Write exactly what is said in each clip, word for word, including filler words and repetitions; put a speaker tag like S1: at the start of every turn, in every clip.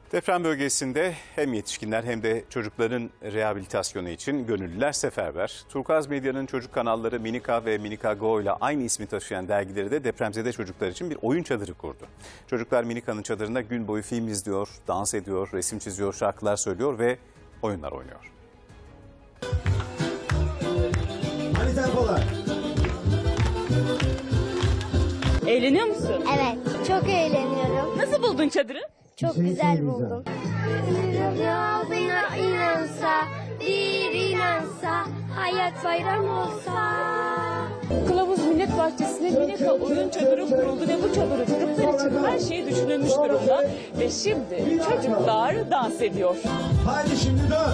S1: Deprem bölgesinde hem yetişkinler hem de çocukların rehabilitasyonu için gönüllüler seferber. Turkuaz Medya'nın çocuk kanalları Minika ve Minika Go ile aynı ismi taşıyan dergileri de depremzede çocuklar için bir oyun çadırı kurdu. Çocuklar Minika'nın çadırında gün boyu film izliyor, dans ediyor, resim çiziyor, şarkılar söylüyor ve oyunlar oynuyor.
S2: Hadi tempolar.
S3: Eğleniyor musun?
S4: Evet, çok eğleniyorum.
S3: Nasıl buldun çadırı?
S4: Çok güzel buldum. Bir inansa, bir inansa, hayat bayram olsa.
S3: Kılavuz Millet Bahçesi'ne Minika oyun çadırı kuruldu ve bu çadırı çocuklar için her şey düşünülmüş durumda. Ve şimdi çocuklar dans ediyor.
S2: Hadi şimdi dön.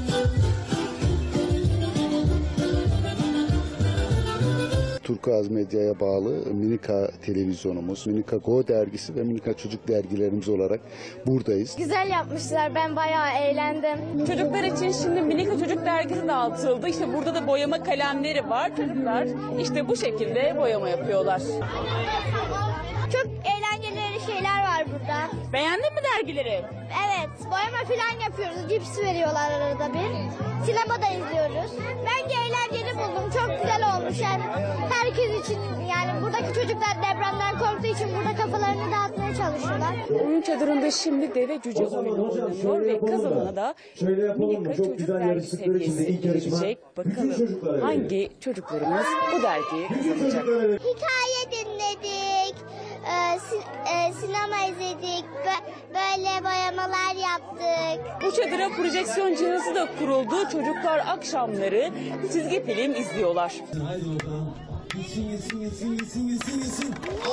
S5: Turkuaz Medya'ya bağlı Minika televizyonumuz, Minika Go dergisi ve Minika Çocuk dergilerimiz olarak buradayız.
S4: Güzel yapmışlar, ben bayağı eğlendim.
S3: Çocuklar için şimdi Minika Çocuk dergisi dağıtıldı. İşte burada da boyama kalemleri var. Çocuklar işte bu şekilde boyama yapıyorlar.
S4: Çok eğlenceli şeyler var burada.
S3: Beğendin mi dergileri?
S4: Evet, boyama falan yapıyoruz. Cips veriyorlar arada bir. Sinemada izliyoruz. Bence eğlenceli buldum. Çok güzel olmuş yani. Herkes için yani buradaki çocuklar depremden korktuğu için burada kafalarını dağıtmaya çalışıyorlar.
S3: Oyun çadırında şimdi deve cüce oyunu oynanıyor ve kazanana da Minika Çocuk dergisi hediyesi verilecek. Bakalım hangi çocuklarımız bu dergiyi kazanacak?
S4: Hikaye dinledik, e, sin e, sinema izledik, böyle boyamalar yaptık.
S3: Bu çadıra projeksiyon cihazı da kuruldu. Çocuklar akşamları çizgi film izliyorlar.
S2: Haydi bakalım. Yesin yesin yesin yesin yesin yesin.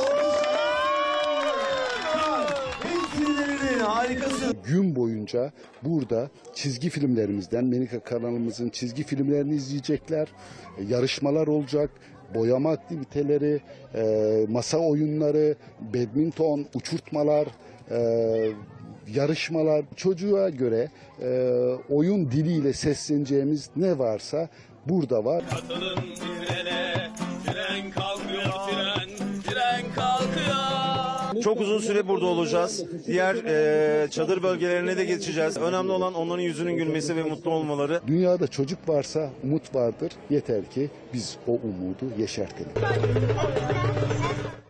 S2: Hepsini harikasın.
S5: Gün boyunca burada çizgi filmlerimizden, Minika kanalımızın çizgi filmlerini izleyecekler, yarışmalar olacak, boyama aktiviteleri, e, masa oyunları, badminton, uçurtmalar, e, yarışmalar, çocuğa göre e, oyun diliyle sesleneceğimiz ne varsa burada var.
S6: Katılın trene, tren kalkıyor tren, tren kalkıyor.
S7: Çok uzun süre burada olacağız. Diğer e, çadır bölgelerine de geçeceğiz. Önemli olan onların yüzünün gülmesi ve mutlu olmaları.
S5: Dünyada çocuk varsa umut vardır. Yeter ki biz o umudu yeşertelim.